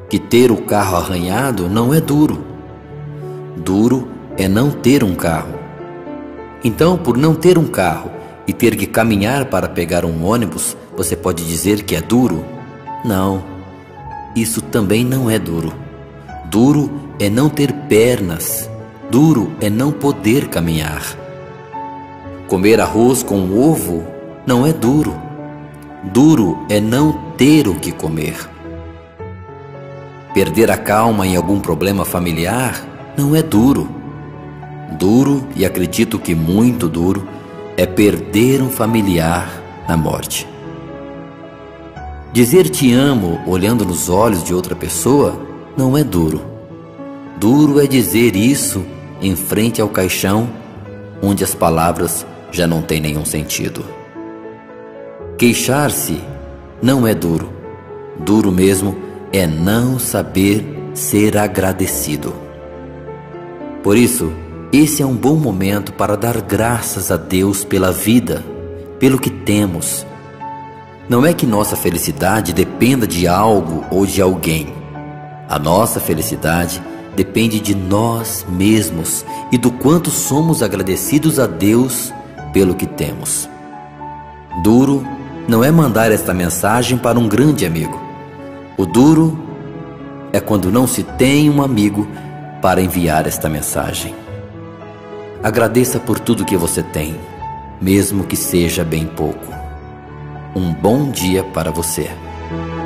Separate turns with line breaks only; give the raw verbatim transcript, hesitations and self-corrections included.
que ter o carro arranhado não é duro. Duro é não ter um carro. Então, por não ter um carro e ter que caminhar para pegar um ônibus, você pode dizer que é duro? Não, isso também não é duro. Duro é não ter pernas. Duro é não poder caminhar. Comer arroz com ovo não é duro. Duro é não ter o que comer. Perder a calma em algum problema familiar não é duro. Duro, e acredito que muito duro, é perder um familiar na morte. Dizer te amo olhando nos olhos de outra pessoa não é duro. Duro é dizer isso em frente ao caixão, onde as palavras já não têm nenhum sentido. Queixar-se não é duro. Duro mesmo é não saber ser agradecido. Por isso, esse é um bom momento para dar graças a Deus pela vida, pelo que temos. Não é que nossa felicidade dependa de algo ou de alguém. A nossa felicidade depende de nós mesmos e do quanto somos agradecidos a Deus pelo que temos. Duro não é mandar esta mensagem para um grande amigo. O duro é quando não se tem um amigo para enviar esta mensagem. Agradeça por tudo que você tem, mesmo que seja bem pouco. Um bom dia para você.